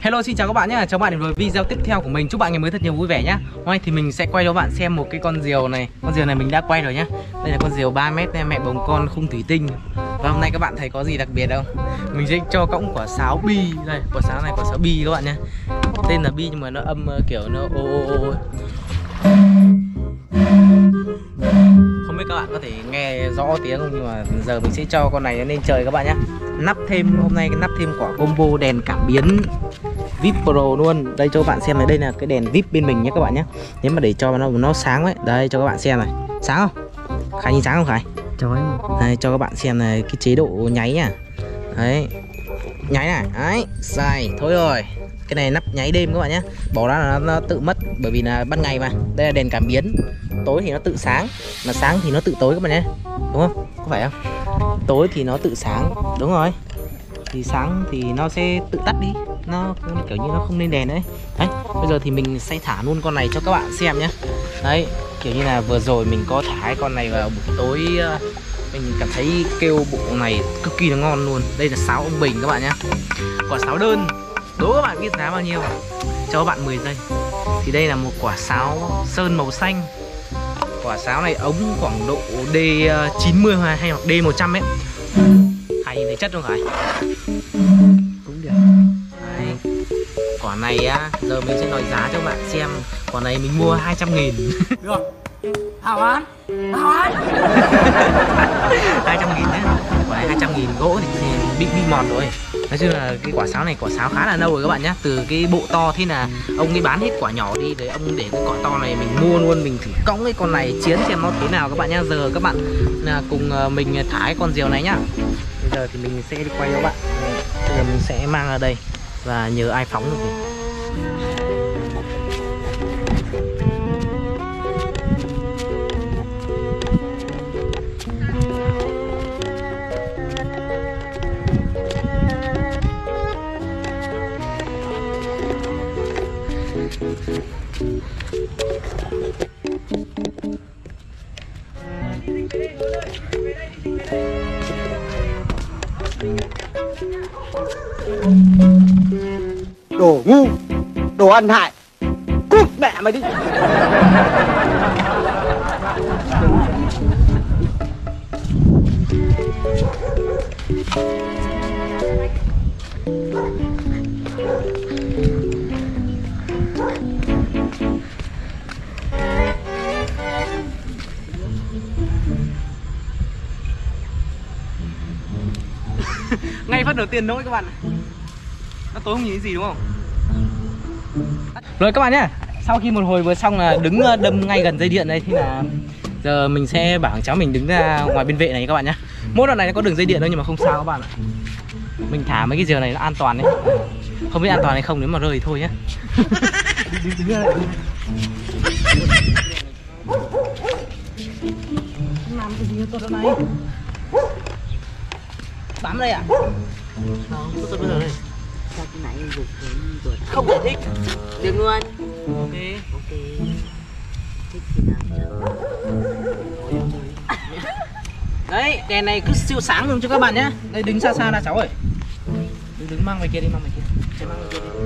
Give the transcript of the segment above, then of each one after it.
Hello, xin chào các bạn nhé. Chào bạn đến với video tiếp theo của mình. Chúc bạn ngày mới thật nhiều vui vẻ nhé. Hôm nay thì mình sẽ quay cho bạn xem một cái con diều này. Con diều này mình đã quay rồi nhé. Đây là con diều 3 mét mẹ bồng con khung thủy tinh. Và hôm nay các bạn thấy có gì đặc biệt không? Mình sẽ cho cõng quả sáo bi. Đây, quả sáo này quả sáo bi các bạn nhé. Tên là bi nhưng mà nó âm kiểu nó ô. Không biết các bạn có thể nghe rõ tiếng không, nhưng mà giờ mình sẽ cho con này lên trời các bạn nhé. Nắp thêm hôm nay nắp thêm quả combo đèn cảm biến VIP Pro luôn. Đây cho các bạn xem này, đây là cái đèn VIP bên mình nhé các bạn nhé. Nếu mà để cho nó sáng ấy, đây cho các bạn xem này. Sáng không? Khải nhìn sáng không Khải? Chói. Đây cho các bạn xem này cái chế độ nháy nha. Đấy. Nháy này, đấy, dài thôi rồi. Cái này nắp nháy đêm các bạn nhé. Bỏ ra là nó tự mất bởi vì là ban ngày mà. Đây là đèn cảm biến. Tối thì nó tự sáng, mà sáng thì nó tự tối các bạn nhé. Đúng không? Có phải không? Tối thì nó tự sáng, đúng rồi. Thì sáng thì nó sẽ tự tắt đi. Nó kiểu như nó không lên đèn đấy. Đấy, bây giờ thì mình sẽ thả luôn con này cho các bạn xem nhé. Đấy, kiểu như là vừa rồi mình có thả cái con này vào buổi tối. Mình cảm thấy kêu bộ này cực kỳ là ngon luôn. Đây là sáo ông Bình các bạn nhé. Quả sáo đơn. Đố các bạn biết giá bao nhiêu? Cho các bạn 10 giây. Thì đây là một quả sáo sơn màu xanh. Quả sáo này ống khoảng độ D90 hay hoặc D100 ấy. Khải nhìn thấy chất không Khải? Cũng được. Đấy. Quả này á, giờ mình sẽ nói giá cho các bạn xem. Quả này mình mua 200.000. Được. Hảo án. Hảo án. 200.000 nhé. Quả này 200.000, gỗ thì bị mọt rồi. Nói chung là cái quả sáo này quả sáo khá là lâu rồi các bạn nhé. Từ cái bộ to thế là ông ấy bán hết quả nhỏ đi, rồi ông để cái quả to này mình mua luôn. Mình thử cõng cái con này chiến xem nó thế nào các bạn nhé. Giờ các bạn cùng mình thả cái con diều này nhá. Bây giờ thì mình sẽ đi quay cho các bạn. Bây giờ mình sẽ mang ra đây và nhờ ai phóng được thì. Đồ ngu, đồ ăn hại, cút mẹ mày đi. Ngay phát đầu tiên thôi các bạn. Nó tối không nhìn thấy gì đúng không? Rồi các bạn nhé. Sau khi một hồi vừa xong là đứng đâm ngay gần dây điện đây, thì là giờ mình sẽ bảo cháu mình đứng ra ngoài bên vệ này các bạn nhé. Mỗi đoạn này nó có đường dây điện thôi nhưng mà không sao các bạn ạ. Mình thả mấy cái diều này nó an toàn đấy. Không biết an toàn hay không, nếu mà rơi thì thôi nhé. Đứng ra đây. Làm cái gì tốt này? Bám đây à? Không, tốt bây giờ đây. Sao cái nãy em vụt. Không giải thích. Được luôn. Ok. Ok. Thích thì làm cho. Đấy, đèn này cứ siêu sáng luôn cho các bạn nhé. Đây đứng xa xa là cháu ơi. Đứng mang về kia đi, mang về kia. Chạy mang về kia đi.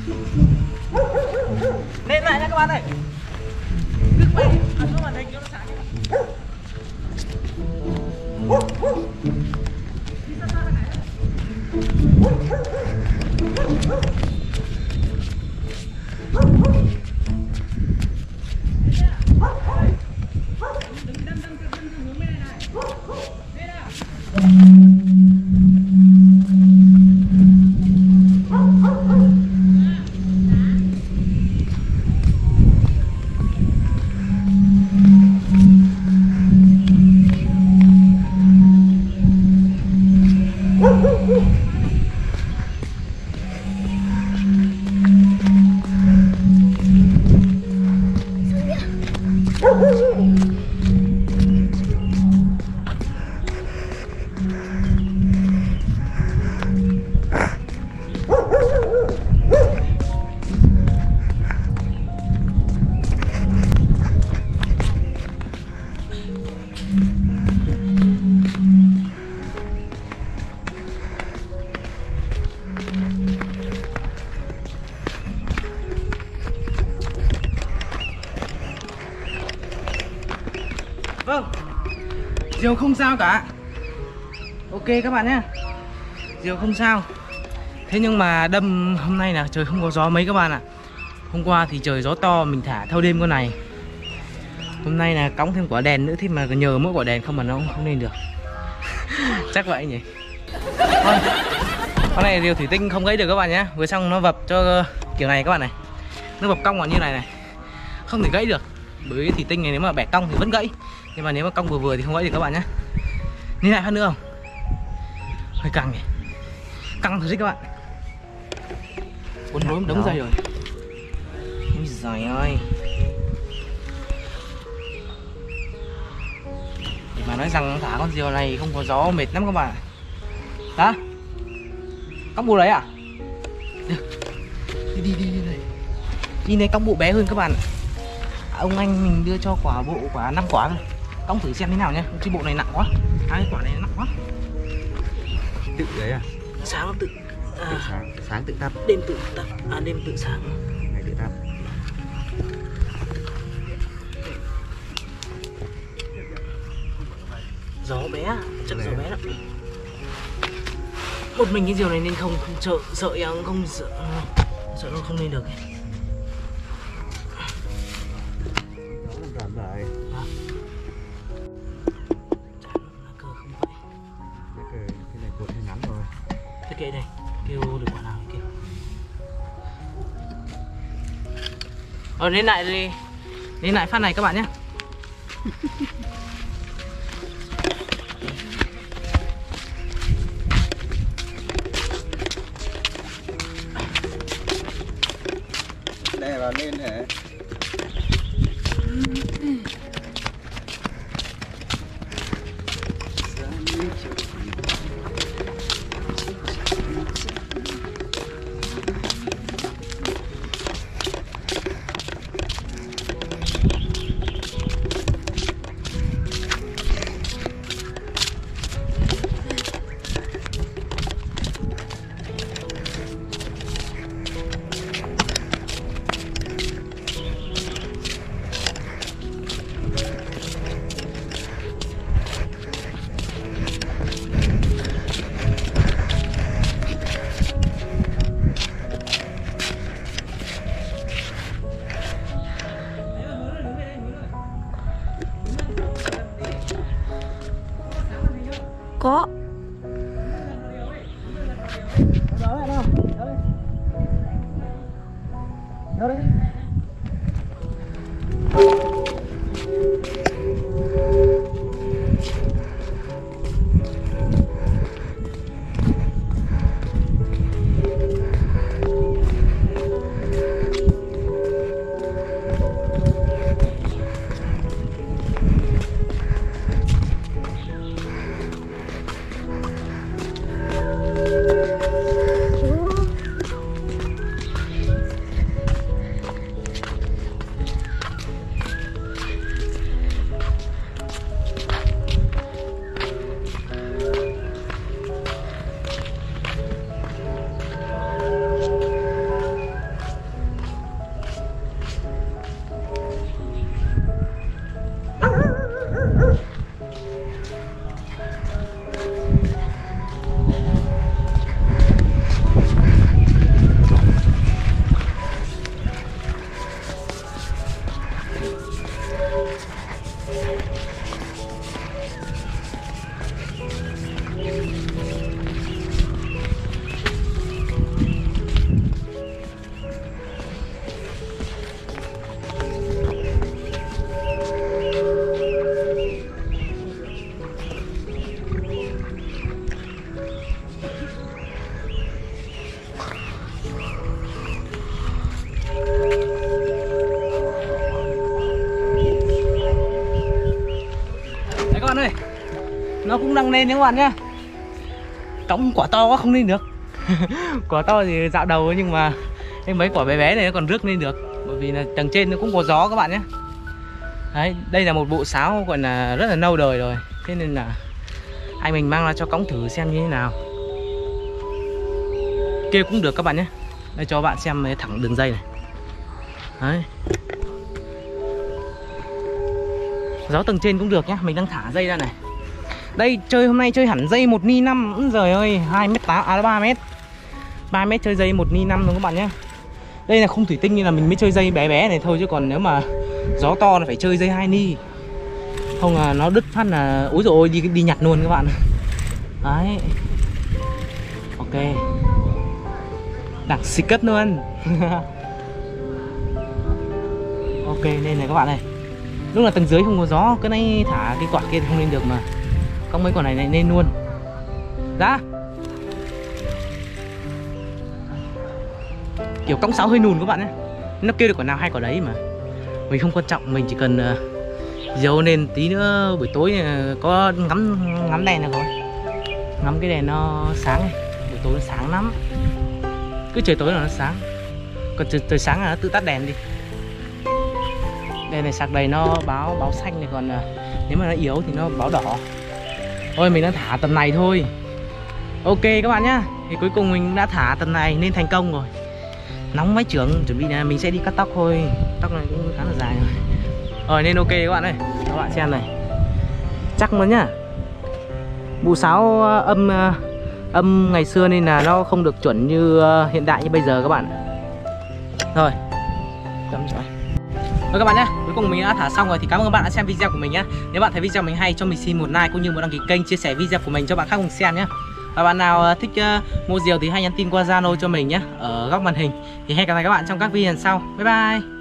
Lên lại nha các bạn ơi. Đứng mày, ăn xuống màn hình cho nó sáng nhé. Đi xa xa này. Vâng, diều không sao cả. Ok các bạn nhé, diều không sao. Thế nhưng mà đâm hôm nay là trời không có gió mấy các bạn ạ. Hôm qua thì trời gió to mình thả thâu đêm con này. Hôm nay là cõng thêm quả đèn nữa thì mà nhờ mỗi quả đèn không mà nó không lên được. Chắc vậy nhỉ. Thôi, con này diều thủy tinh không gãy được các bạn nhé. Vừa xong nó vập cho kiểu này các bạn này. Nó vập cong vào như này này, không thể gãy được. Bởi vì thủy tinh này nếu mà bẻ cong thì vẫn gãy, nhưng mà nếu mà cong vừa vừa thì không gãy được các bạn nhé. Nhìn lại phát nữa không? Hơi căng nhỉ. Căng thật đấy các bạn. Cuốn nối một đống dây rồi. Ui giời ơi. Mà nói rằng thả con diều này không có gió mệt lắm các bạn. Hả? Cong bù đấy à? Được. Đi này. Đi này, cong bộ bé hơn các bạn. Ông anh mình đưa cho quả 5 quả thôi. Cong thử xem thế nào nhé. Cái bộ này nặng quá. Cái quả này nặng quá. Tự đấy à? Sáng tự sáng tự tắt. Đêm tự tắt. À đêm tự sáng. Ngày tự tắt. Gió bé, chắc gió bé lắm. Một mình cái diều này nên không sợ nó không lên được ấy. Cơ không vậy. Cái này cột hơi ngắn rồi. Thế kệ này, kêu được quả nào kêu. Lên lại đi. Lên lại phát này các bạn nhé. Đây vào lên hả? Có. Đâu đấy? Nó cũng đang lên các bạn nhá. Cõng quả to quá không lên được. Quả to thì dạo đầu nhưng mà cái mấy quả bé bé này nó còn rước lên được. Bởi vì là tầng trên nó cũng có gió các bạn nhé. Đấy, đây là một bộ sáo gọi là rất là lâu đời rồi. Thế nên là anh mình mang ra cho cõng thử xem như thế nào. Kêu cũng được các bạn nhé. Đây cho bạn xem thẳng đường dây này. Đấy. Gió tầng trên cũng được nhá. Mình đang thả dây ra này. Đây chơi hôm nay chơi hẳn dây 1 ni 5. Trời ơi 2m8 à 3m. 3m chơi dây 1 ni 5 luôn các bạn nhé. Đây là khung thủy tinh nên là mình mới chơi dây bé bé này thôi, chứ còn nếu mà gió to là phải chơi dây 2 ni. Không là nó đứt phát là úi dồi ôi đi nhặt luôn các bạn. Đấy. Ok. Đẳng xịt cất luôn. Ok nên này các bạn này. Lúc là tầng dưới không có gió, cái này thả cái quả kia thì không lên được mà. Có mấy quả này nên luôn. Ra. Kiểu cong sáo hơi nùn các bạn nhé. Nó kêu được quả nào hay quả đấy mà. Mình không quan trọng, mình chỉ cần giấu lên tí nữa buổi tối có ngắm đèn là thôi. Ngắm cái đèn nó sáng này. Buổi tối nó sáng lắm. Cứ trời tối là nó sáng. Còn trời sáng là nó tự tắt đèn đi. Đèn này sạc đầy nó báo xanh này, còn nếu mà nó yếu thì nó báo đỏ. Thôi mình đã thả tầm này thôi. Ok các bạn nhá. Thì cuối cùng mình đã thả tầm này nên thành công rồi. Nóng máy trưởng, chuẩn bị là mình sẽ đi cắt tóc thôi. Tóc này cũng khá là dài rồi. Rồi nên ok các bạn ơi. Các bạn xem này. Chắc luôn nhá. Bộ sáo âm ngày xưa nên là nó không được chuẩn như hiện đại như bây giờ các bạn. Rồi. Cắm rồi. Rồi các bạn nhé, cuối cùng mình đã thả xong rồi thì cảm ơn các bạn đã xem video của mình nhé. Nếu bạn thấy video mình hay cho mình xin một like cũng như một đăng ký kênh, chia sẻ video của mình cho bạn khác cùng xem nhé. Và bạn nào thích mua diều thì hãy nhắn tin qua Zalo cho mình nhé, ở góc màn hình. Thì hẹn gặp lại các bạn trong các video lần sau. Bye bye.